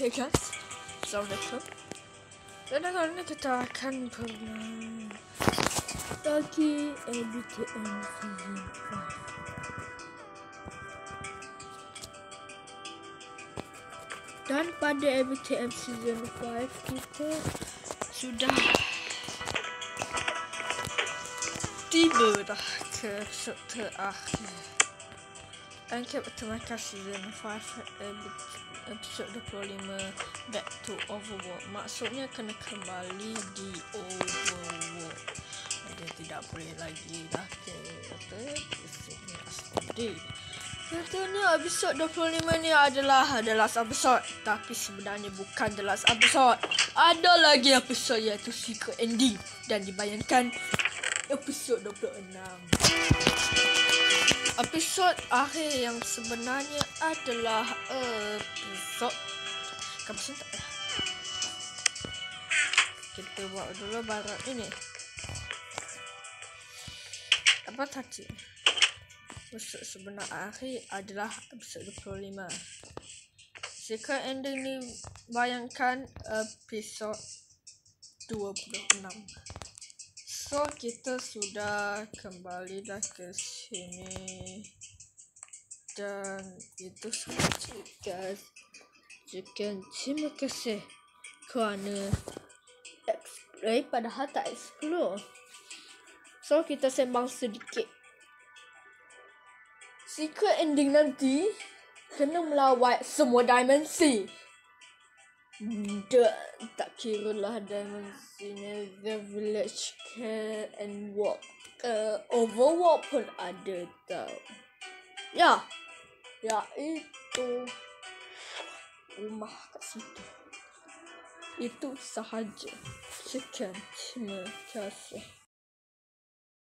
Hey guys, Assalamualaikum. Dan kali ini kita akan bermain lagi ABTM Season 5. Dan pada ABTM Season 5 kita sudah tiba dah ke episod terakhir. Dan Dibatalkan Season 5 Episod 25 Back to Overworld. Maksudnya kena kembali di Overworld. Dia tidak boleh lagi dah ke episodnya asli. Katanya episod 25 ni adalah the last episode, tapi sebenarnya bukan the last episode. Ada lagi episod iaitu secret ending dan dibayangkan episod 26. Episod akhir yang sebenarnya adalah episod kapan tak ya? Kita buat dulu barat ini. Apa tadi? Episod sebenar akhir adalah episod 25. Secret ending ni bayangkan episod 26. So kita sudah kembali dah ke sini dan itu sahaja guys. Sekian, terima kasih kerana explore padahal tak explore. So kita sembang sedikit. Secret ending nanti kena melawat semua dimensi. Tak kira lah dimensinya, the village can and walk. Overworld pun ada tau. Ya itu rumah kat situ. Itu sahaja. Sekian, terima kasih.